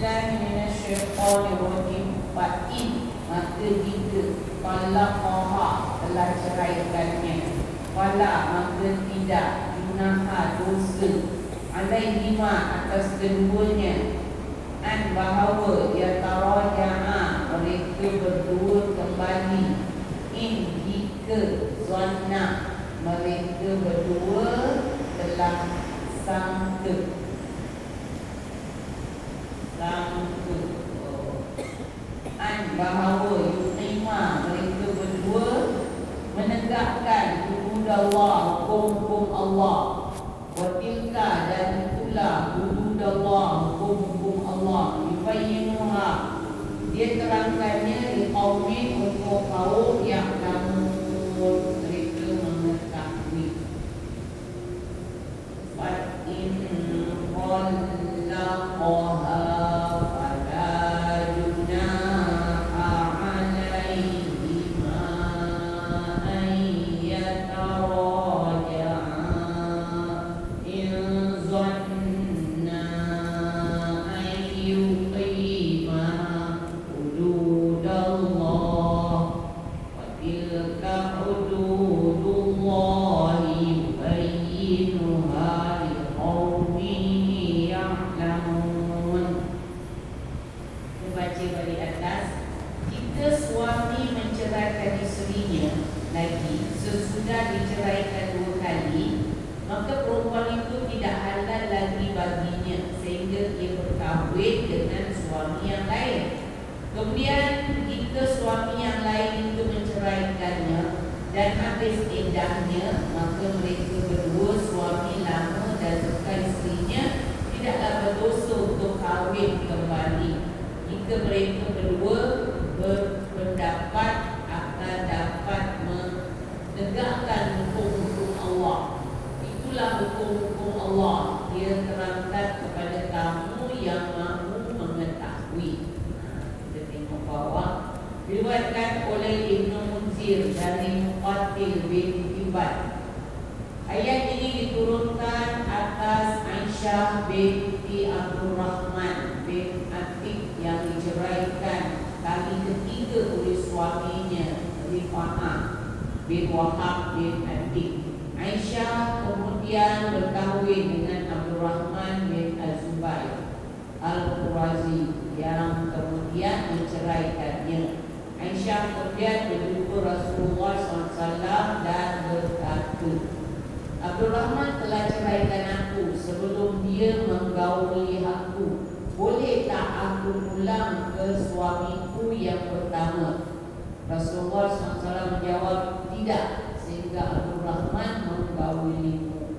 billahi minasyaitonir rajim. Fa in, maka jika talaqaha, telah ceraikannya, fala, maka tidak, junaha, dosa, alaihima, atas keduanya, an, bahawa yataraja'a, mereka berdua kembali, in, jika zanna, mereka berdua telah sangka an, bahawa yuqima, mereka berdua menegakkan hudud Allah, hukum-hukum Allah, wa tilka, dan itulah hudud Allah, hukum-hukum Allah, yubayyinuha, dia terangkannya liqaumin, untuk kaum yang namun mereka mengetahui. Fa in qallaqaha sesudah diceraikan 2 kali, maka perempuan itu tidak halal lagi baginya sehingga ia berkahwin dengan suami yang lain. Kemudian jika suami yang lain itu menceraikannya dan habis iddahnya, maka mereka berdua, suami lama dan serta isterinya, tidaklah berdosa untuk kahwin kembali jika mereka berdua berpendapat akan dapat menegakkan hukum-hukum Allah. Itulah hukum-hukum Allah, dia terangkan kepada kamu yang mahu mengetahui. Kita tengok bawah. Diriwayatkan oleh Ibnu Munzir dari Muqatil bin Hibban. Ayat ini diturunkan atas Aisyah binti Abdurrahman bin Atik yang diceraikan kali ketiga oleh suaminya Rifa'ah bin Wahab bin Atik. Aisyah kemudian berkahwin dengan Abdurrahman bin Az-Zubair Al-Qurazi yang kemudian menceraikannya. Aisyah kemudian berjumpa Rasulullah SAW dan berkata, Abdurrahman telah ceraikan aku sebelum dia menggauli aku. Boleh tak aku pulang ke suamiku yang pertama? Rasulullah SAW menjawab, tidak, sehingga Abdurrahman menggaulimu.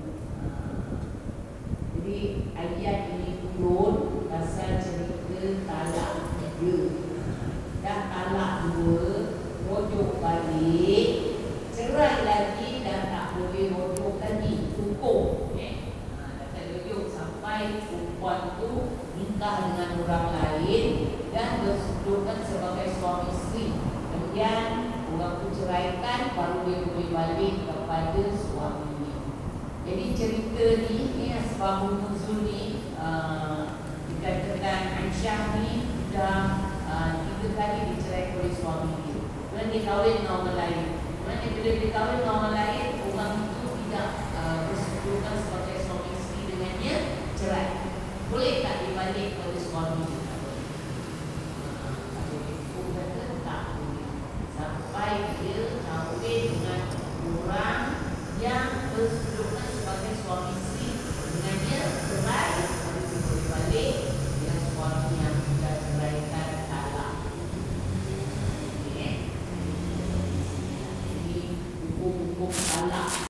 Jadi ayat ini turun pasal cerita talak dia. Dah talak 2, rujuk balik, cerai lagi, dah tak boleh rujuk lagi, hukum. Dah tak rujuk sampai perempuan tu nikah dengan orang lain dan bersetujukan sebagai suami isteri. Kemudian orang tu ceraikan, baru dia boleh balik kepada suaminya. Jadi cerita ni asbabun nuzul ni, dikatakan Aisyah ni dah 3 kali diceraikan oleh suami dia. Kemudian dia kahwin dengan orang lain. Kemudian bila dia kahwin dengan orang lain, orang itu tidak bersetujukan sebagai suami isteri dengannya, cerai. Boleh tak dibalik kepada suami dia? Sampai dia kahwin dengan orang yang bersetujukan sebagai suami isteri dengannya, cerai, baru dia boleh balik dengan suami yang sudah ceraikan talak. Jadi hukum-hukum talak